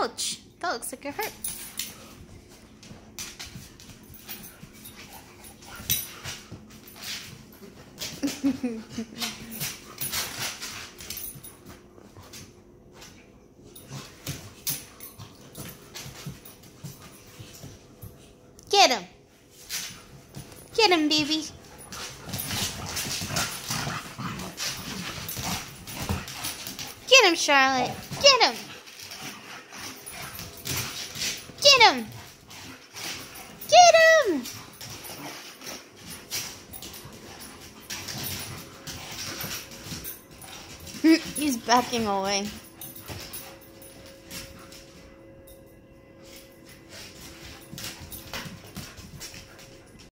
Ouch! That looks like it hurt. Get him! Get him, baby! Get him, Charlotte! Get him! Get him! Get him! He's backing away.